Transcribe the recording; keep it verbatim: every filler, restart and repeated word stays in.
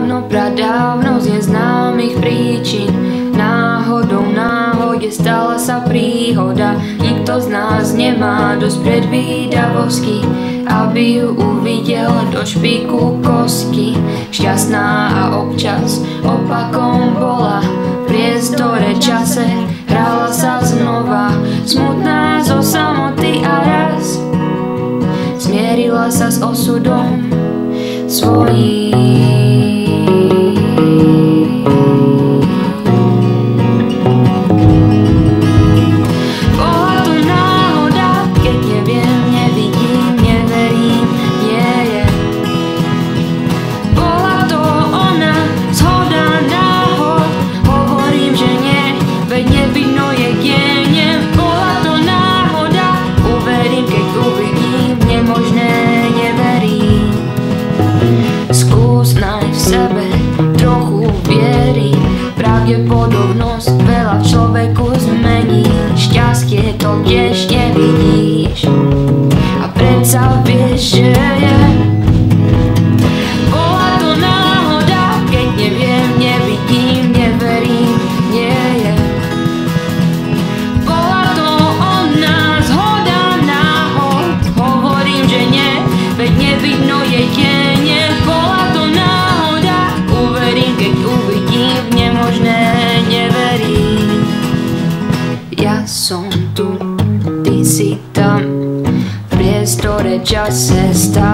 Dávno, pradávno z neznámych príčin náhodou náhode stala sa príhoda. Nikto z nás nemá dosť predvídavosti, aby ju uvidel do špiku kostky. Šťastná a občas opakom bola, v priestore čase hrala sa znova. Smutná zo samoty a raz zmierila sa s osudom svojím. Pravdepodobnosť veľa v človeku zmení, šťastie to tiež nevidíš a predsa vieš, že je. Bola to náhoda, keď neviem, nevidím, neverím, nie je. Bola to ona, zhoda náhod, hovorím, že nie, veď nevidno jedine. Bola to náhoda, uverím, keď uvidím, v nemožné neverím. Ja som tu, ty si tam, v priestore čase stále.